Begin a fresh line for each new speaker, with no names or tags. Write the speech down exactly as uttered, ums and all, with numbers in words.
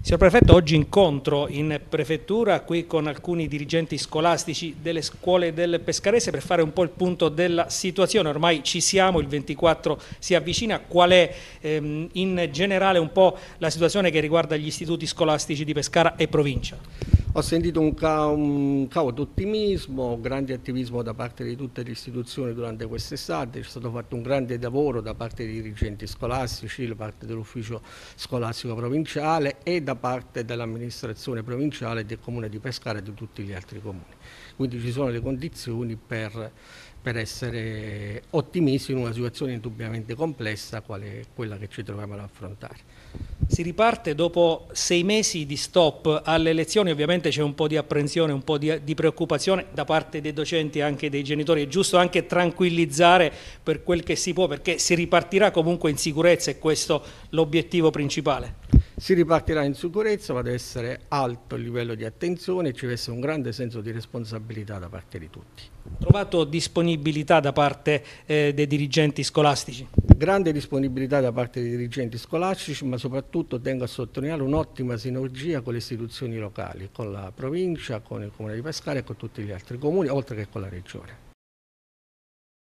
Signor Prefetto, oggi incontro in prefettura qui con alcuni dirigenti scolastici delle scuole del Pescarese per fare un po' il punto della situazione. Ormai ci siamo, il ventiquattro si avvicina. Qual è ehm, in generale un po' la situazione che riguarda gli istituti scolastici di Pescara e provincia?
Ho sentito un, ca un cavo d'ottimismo, grande attivismo da parte di tutte le istituzioni durante quest'estate, c'è stato fatto un grande lavoro da parte dei dirigenti scolastici, da parte dell'ufficio scolastico provinciale e da parte dell'amministrazione provinciale del comune di Pescara e di tutti gli altri comuni. Quindi ci sono le condizioni per, per essere ottimisti in una situazione indubbiamente complessa quale quella che ci troviamo ad affrontare.
Si riparte dopo sei mesi di stop alle lezioni, ovviamente c'è un po' di apprensione, un po' di, di preoccupazione da parte dei docenti e anche dei genitori. È giusto anche tranquillizzare per quel che si può, perché si ripartirà comunque in sicurezza e questo l'obiettivo principale.
Si ripartirà in sicurezza, ma deve essere alto il livello di attenzione e ci deve essere un grande senso di responsabilità da parte di tutti.
Trovato disponibilità da parte eh, dei dirigenti scolastici?
Grande disponibilità da parte dei dirigenti scolastici, ma soprattutto tengo a sottolineare un'ottima sinergia con le istituzioni locali, con la provincia, con il comune di Pescara e con tutti gli altri comuni, oltre che con la regione.